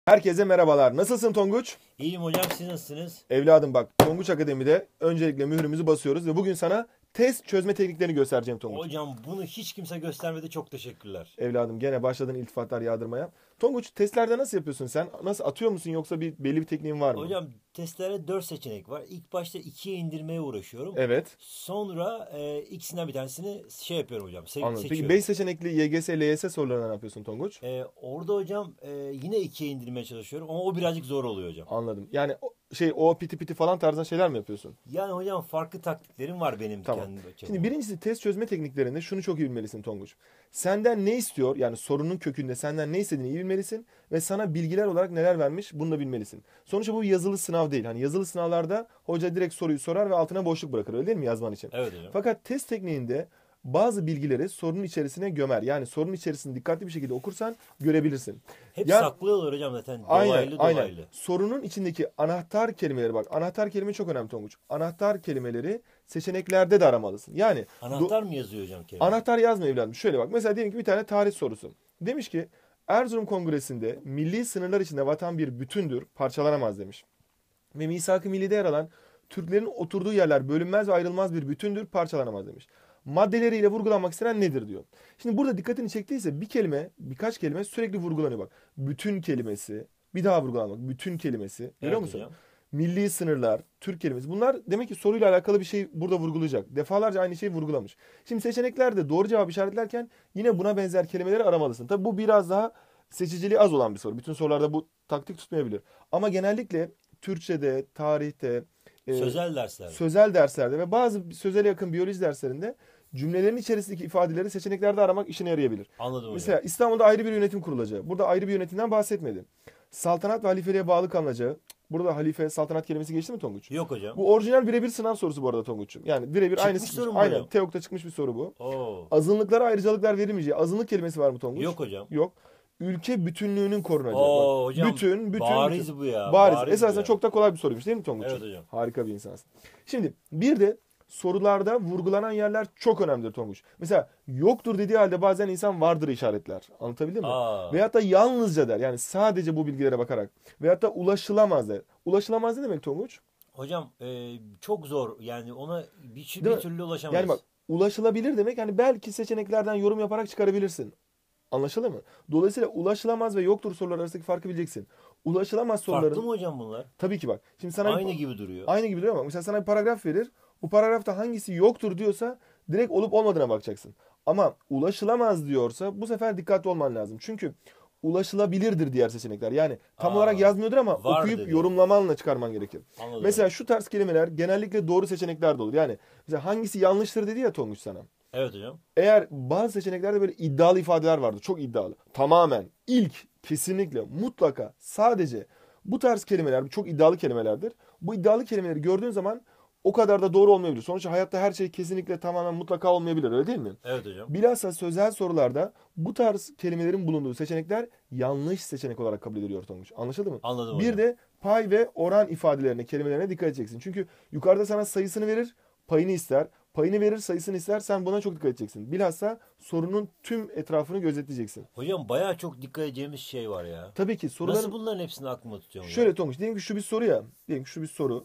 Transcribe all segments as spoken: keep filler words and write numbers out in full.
Herkese merhabalar. Nasılsın Tonguç? İyiyim hocam, siz nasılsınız? Evladım bak, Tonguç Akademi'de öncelikle mührümüzü basıyoruz ve bugün sana test çözme tekniklerini göstereceğim Tonguç. Hocam bunu hiç kimse göstermedi, çok teşekkürler. Evladım gene başladın iltifatlar yağdırmaya. Tonguç, testlerde nasıl yapıyorsun sen? Nasıl atıyor musun yoksa bir belli bir tekniğin var mı? Hocam testlere dört seçenek var. İlk başta ikiye indirmeye uğraşıyorum. Evet. Sonra e, ikisinden bir tanesini şey yapıyorum hocam, se- Anladım. Peki seçiyorum. beş seçenekli Y G S, L Y S sorularını ne yapıyorsun Tonguç? E, orada hocam e, yine ikiye indirmeye çalışıyorum ama o birazcık zor oluyor hocam. Anladım. Yani o- şey o piti piti falan tarzdan şeyler mi yapıyorsun? Yani hocam farklı taktiklerim var benim Tamam. kendim. Şimdi birincisi test çözme tekniklerinde şunu çok iyi bilmelisin Tonguç. Senden ne istiyor? Yani sorunun kökünde senden ne istediğini iyi bilmelisin ve sana bilgiler olarak neler vermiş bunu da bilmelisin. Sonuçta bu bir yazılı sınav değil. Hani yazılı sınavlarda hoca direkt soruyu sorar ve altına boşluk bırakır, öyle değil mi, yazman için? Evet hocam. Fakat test tekniğinde bazı bilgileri sorunun içerisine gömer. Yani sorunun içerisini dikkatli bir şekilde okursan görebilirsin. Hep Ya saklıyorlar hocam zaten. aynen, Dolaylı aynen. dolaylı. Sorunun içindeki anahtar kelimeleri, bak, anahtar kelime çok önemli Tonguç. Anahtar kelimeleri seçeneklerde de aramalısın. Yani do- Anahtar mı yazıyor hocam kelime? anahtar yazma evladım. Şöyle bak, mesela diyelim ki bir tane tarih sorusu. Demiş ki Erzurum Kongresi'nde milli sınırlar içinde vatan bir bütündür, parçalanamaz demiş. Ve Misak-ı Milli'de yer alan Türklerin oturduğu yerler bölünmez ve ayrılmaz bir bütündür, parçalanamaz demiş. Maddeleriyle vurgulanmak istenen nedir diyor. Şimdi burada dikkatini çektiyse bir kelime, birkaç kelime sürekli vurgulanıyor bak. Bütün kelimesi, bir daha vurgulanmak, bütün kelimesi. Görüyor Evet musun? hocam. Milli sınırlar, Türk kelimesi. Bunlar demek ki soruyla alakalı bir şey burada vurgulayacak. Defalarca aynı şeyi vurgulamış. Şimdi seçeneklerde doğru cevabı işaretlerken yine buna benzer kelimeleri aramalısın. Tabi bu biraz daha seçiciliği az olan bir soru. Bütün sorularda bu taktik tutmayabilir. Ama genellikle Türkçe'de, tarihte, e, Sözel dersler. sözel derslerde ve bazı sözel yakın biyoloji derslerinde cümlelerin içerisindeki ifadeleri seçeneklerde aramak işine yarayabilir. Anladım hocam. Mesela İstanbul'da ayrı bir yönetim kurulacağı. Burada ayrı bir yönetimden bahsetmedi. Saltanat ve halifeliğe bağlı kalınacağı. Burada halife, saltanat kelimesi geçti mi Tonguç? Yok hocam. Bu orijinal birebir sınav sorusu bu arada Tonguç'um. Yani birebir Çıkmış aynısı. soru mu Aynen. hocam? TEOK'ta çıkmış bir soru bu. Oo. Azınlıklara ayrıcalıklar verilmeyeceği. Azınlık kelimesi var mı Tonguç? Yok hocam. Yok. Ülke bütünlüğünün korunacağı. Oo Bak, hocam, bütün, bütün, bariz bütün. bu ya. Bariz. Bariz bu Esasen ya. çok da kolay bir soruymuş değil mi Tonguç'um? Evet hocam. Harika bir insansın. Şimdi bir de sorularda vurgulanan yerler çok önemlidir Tonguç. Mesela yoktur dediği halde bazen insan vardır işaretler. Anlatabildim mi? Aa. Veyahut da yalnızca der. Yani sadece bu bilgilere bakarak. Veyahut da ulaşılamaz der. Ulaşılamaz ne demek Tonguç? Hocam e, çok zor yani ona bir, Değil bir mi? türlü ulaşamayız. Yani bak, ulaşılabilir demek hani belki seçeneklerden yorum yaparak çıkarabilirsin. Anlaşıldı mı? Dolayısıyla ulaşılamaz ve yoktur sorular arasındaki farkı bileceksin. Ulaşılamaz Farklı soruların mı hocam bunlar? tabii ki bak. Şimdi sana Aynı bir, gibi duruyor. aynı gibi duruyor ama mesela sana bir paragraf verir. Bu paragrafta hangisi yoktur diyorsa direkt olup olmadığına bakacaksın. Ama ulaşılamaz diyorsa bu sefer dikkatli olman lazım. Çünkü ulaşılabilirdir diğer seçenekler. Yani tam Aa, olarak yazmıyordur ama var okuyup dedi. yorumlamanla çıkarman gerekir. Anladım. Mesela şu tarz kelimeler genellikle doğru seçenekler de olur. Yani mesela hangisi yanlıştır dedi ya Tonguç sana. Evet hocam. Eğer bazı seçeneklerde böyle iddialı ifadeler vardı. Çok iddialı. Tamamen, ilk, kesinlikle, mutlaka, sadece bu tarz kelimeler çok iddialı kelimelerdir. Bu iddialı kelimeleri gördüğün zaman o kadar da doğru olmayabilir. Sonuçta hayatta her şey kesinlikle tamamen mutlaka olmayabilir, öyle değil mi? Evet hocam. Bilhassa sözel sorularda bu tarz kelimelerin bulunduğu seçenekler yanlış seçenek olarak kabul ediliyor Tonguç. Anlaşıldı mı? Anladım Bir hocam. de pay ve oran ifadelerine, kelimelerine dikkat edeceksin. Çünkü yukarıda sana sayısını verir, payını ister. Payını verir, sayısını ister. Sen buna çok dikkat edeceksin. Bilhassa sorunun tüm etrafını gözetleyeceksin. Hocam bayağı çok dikkat edeceğimiz şey var ya. Tabii ki Nasıl soruların bunların hepsini aklıma tutuyorum hocam? şöyle Tonguç, diyelim ki şu bir soru ya. Diyelim ki şu bir soru.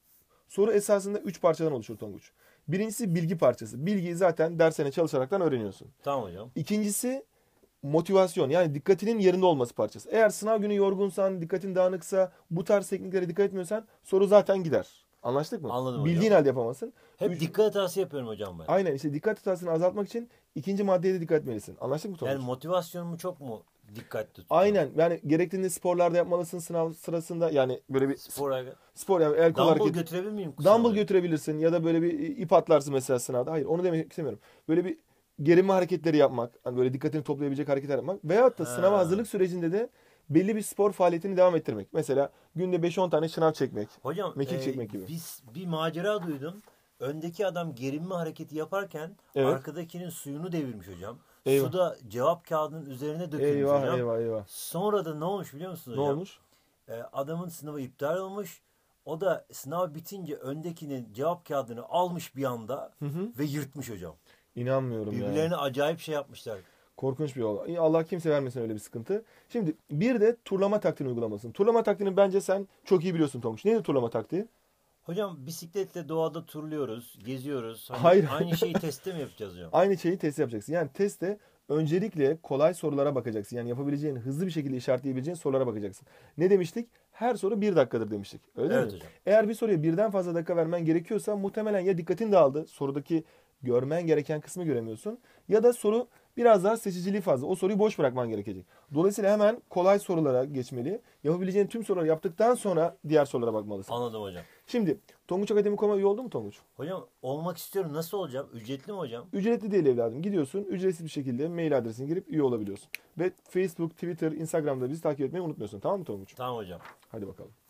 Soru esasında üç parçadan oluşur Tonguç. Birincisi bilgi parçası. Bilgiyi zaten dersine çalışaraktan öğreniyorsun. Tamam hocam. İkincisi motivasyon, yani dikkatinin yerinde olması parçası. Eğer sınav günü yorgunsan, dikkatin dağınıksa, bu tarz tekniklere dikkat etmiyorsan soru zaten gider. Anlaştık mı? Anladım Bildiğin hocam. halde yapamazsın. Hep Üç- dikkat hatası yapıyorum hocam ben. Aynen, işte dikkat hatasını azaltmak için ikinci maddeye de dikkat etmelisin. Anlaştık mı Tonguç? Yani motivasyonumu çok mu dikkatli tutacağım? Aynen, yani gerektiğinde sporlarda yapmalısın sınav sırasında, yani böyle bir Spor aga- spor, yani el kol Dumbbell hareketi. götürebilir miyim kusura Dumbbell bakmayın? götürebilirsin ya da böyle bir ip atlarsın mesela sınavda. Hayır, onu demek istemiyorum. Böyle bir gerinme hareketleri yapmak, hani böyle dikkatini toplayabilecek hareketler yapmak veyahut da sınava Ha. hazırlık sürecinde de belli bir spor faaliyetini devam ettirmek. Mesela günde beş on tane şınav çekmek, Hocam mekik e, çekmek gibi. biz bir macera duydum. Öndeki adam gerinme hareketi yaparken Evet. arkadakinin suyunu devirmiş hocam. Eyvah. Su da cevap kağıdının üzerine dökülmüş Eyvah hocam. eyvah eyvah. Sonra da ne olmuş biliyor musunuz Ne hocam? olmuş? E, adamın sınavı iptal olmuş. O da sınav bitince öndekinin cevap kağıdını almış bir anda Hı hı. ve yırtmış hocam. İnanmıyorum ya. Birbirlerine acayip şey yapmışlar. Korkunç bir yol. Allah kimse vermesin öyle bir sıkıntı. Şimdi bir de turlama taktiğini uygulamasın. Turlama taktiğini bence sen çok iyi biliyorsun Tonguç. Neydi turlama taktiği? Hocam bisikletle doğada turluyoruz, geziyoruz. Hani Hayır. aynı şeyi testte mi yapacağız hocam? Aynı şeyi test yapacaksın. Yani testte öncelikle kolay sorulara bakacaksın. Yani yapabileceğin, hızlı bir şekilde işaretleyebileceğin sorulara bakacaksın. Ne demiştik? Her soru bir dakikadır demiştik. Öyle değil Evet mi? hocam. Eğer bir soruya birden fazla dakika vermen gerekiyorsa muhtemelen ya dikkatin dağıldı, sorudaki görmen gereken kısmı göremiyorsun. Ya da soru biraz daha seçiciliği fazla. O soruyu boş bırakman gerekecek. Dolayısıyla hemen kolay sorulara geçmeli. Yapabileceğin tüm soruları yaptıktan sonra diğer sorulara bakmalısın. Anladım hocam. Şimdi Tonguç Akademi nokta com'a üye oldu mu Tonguç? Hocam olmak istiyorum. Nasıl olacağım? Ücretli mi hocam? Ücretli değil evladım. Gidiyorsun ücretsiz bir şekilde mail adresine girip üye olabiliyorsun. Ve Facebook, Twitter, Instagram'da bizi takip etmeyi unutmuyorsun. Tamam mı Tonguç? Tamam hocam. Hadi bakalım.